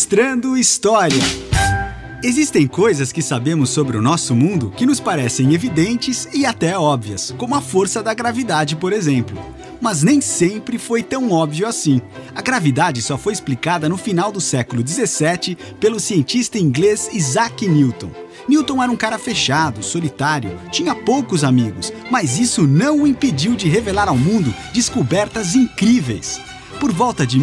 Mostrando História. Existem coisas que sabemos sobre o nosso mundo que nos parecem evidentes e até óbvias, como a força da gravidade, por exemplo. Mas nem sempre foi tão óbvio assim. A gravidade só foi explicada no final do século XVII pelo cientista inglês Isaac Newton. Newton era um cara fechado, solitário, tinha poucos amigos, mas isso não o impediu de revelar ao mundo descobertas incríveis. Por volta de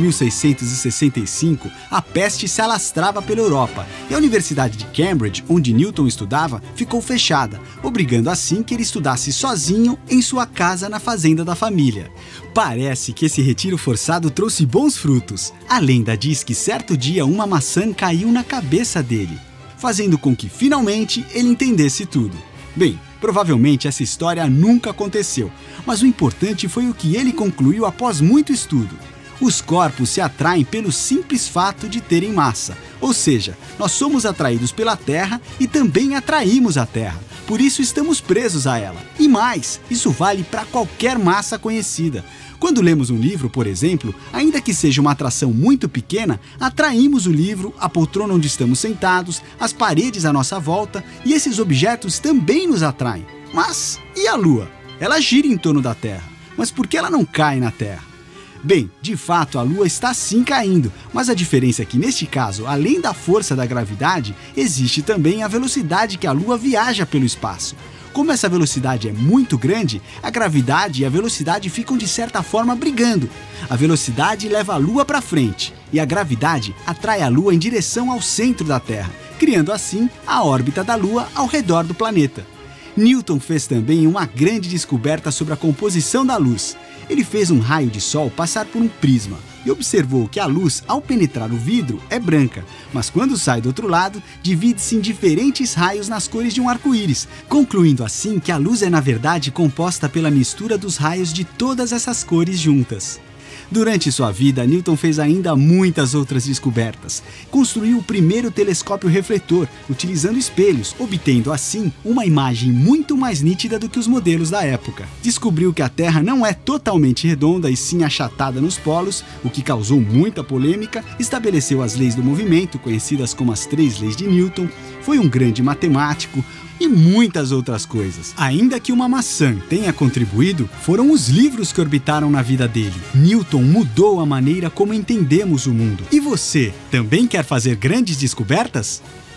1665, a peste se alastrava pela Europa e a Universidade de Cambridge, onde Newton estudava, ficou fechada, obrigando assim que ele estudasse sozinho em sua casa na fazenda da família. Parece que esse retiro forçado trouxe bons frutos. A lenda diz que certo dia uma maçã caiu na cabeça dele, fazendo com que finalmente ele entendesse tudo. Bem, provavelmente essa história nunca aconteceu, mas o importante foi o que ele concluiu após muito estudo. Os corpos se atraem pelo simples fato de terem massa, ou seja, nós somos atraídos pela Terra e também atraímos a Terra, por isso estamos presos a ela. E mais, isso vale para qualquer massa conhecida. Quando lemos um livro, por exemplo, ainda que seja uma atração muito pequena, atraímos o livro, a poltrona onde estamos sentados, as paredes à nossa volta, e esses objetos também nos atraem. Mas e a Lua? Ela gira em torno da Terra, mas por que ela não cai na Terra? Bem, de fato a Lua está sim caindo, mas a diferença é que neste caso, além da força da gravidade, existe também a velocidade que a Lua viaja pelo espaço. Como essa velocidade é muito grande, a gravidade e a velocidade ficam de certa forma brigando. A velocidade leva a Lua para frente e a gravidade atrai a Lua em direção ao centro da Terra, criando assim a órbita da Lua ao redor do planeta. Newton fez também uma grande descoberta sobre a composição da luz. Ele fez um raio de sol passar por um prisma e observou que a luz, ao penetrar o vidro, é branca, mas quando sai do outro lado, divide-se em diferentes raios nas cores de um arco-íris, concluindo assim que a luz é na verdade composta pela mistura dos raios de todas essas cores juntas. Durante sua vida, Newton fez ainda muitas outras descobertas. Construiu o primeiro telescópio refletor, utilizando espelhos, obtendo assim uma imagem muito mais nítida do que os modelos da época. Descobriu que a Terra não é totalmente redonda e sim achatada nos polos, o que causou muita polêmica. Estabeleceu as leis do movimento, conhecidas como as 3 leis de Newton. Foi um grande matemático e muitas outras coisas. Ainda que uma maçã tenha contribuído, foram os livros que orbitaram na vida dele. Newton mudou a maneira como entendemos o mundo. E você, também quer fazer grandes descobertas?